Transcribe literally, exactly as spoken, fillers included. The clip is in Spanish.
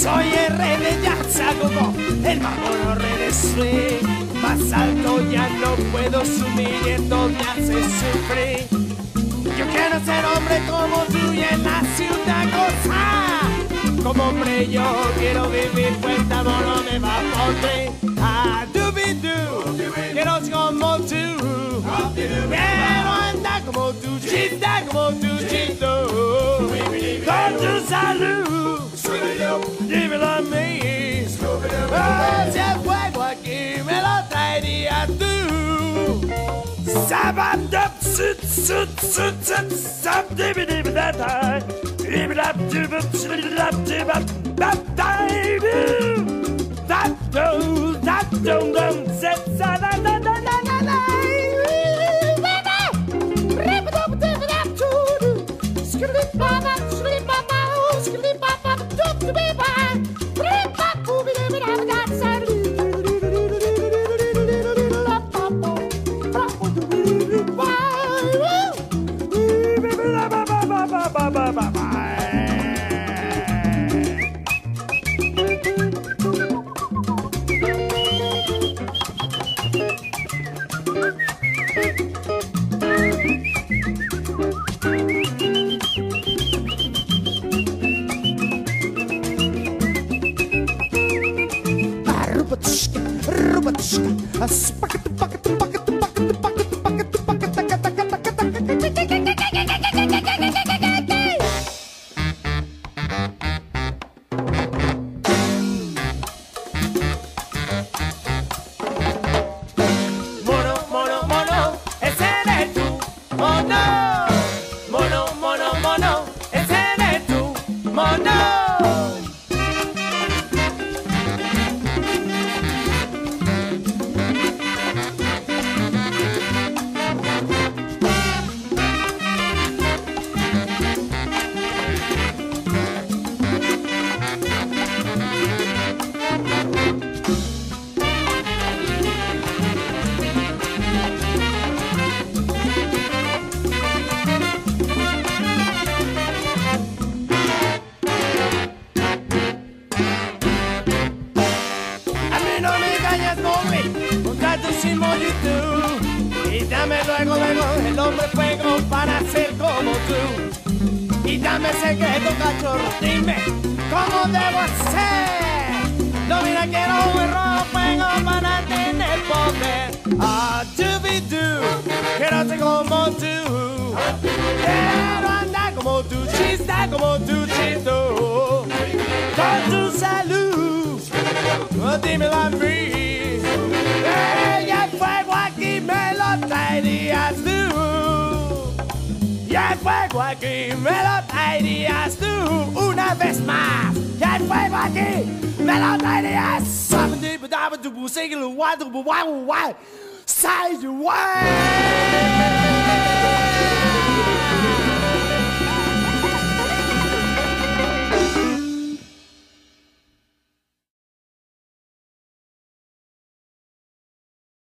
Soy el rey de jazz, como el mago rey de swing. Más alto ya no puedo subir y esto me hace sufrir. Yo quiero ser hombre como tú y en la ciudad gozar. Como hombre yo quiero vivir, pues amor no me va a poder. Ah, doobie-doo, quiero ser como tú. Quiero andar como tú, chita como tú, chito. Con tu salud, dímelo a mí. Oh, si el fuego aquí me lo traerías tú. Sabandap, sut, sut, sut, sut, sap, dibi, dibi, da, da. Dibi, dap, dibi, dibi, dap, dibi, dap, dibi. That do, that do, dum, set, sa, da, da, da, da, da, da. Y dame luego, luego el hombre fuego para ser como tú. Y dame secreto, cachorro, dime cómo debo hacer. No, mira, quiero un rojo fuego para tener poder. Ah, doobie-doo, quiero ser como tú. Quiero andar como tú, chista como tú, chito. Con tu salud, oh, dímelo a mí. Ella fuego aquí me lo traerías tú. Y el fuego aquí me lo traerías tú. Una vez más. Y el fuego aquí me lo traerías. Say you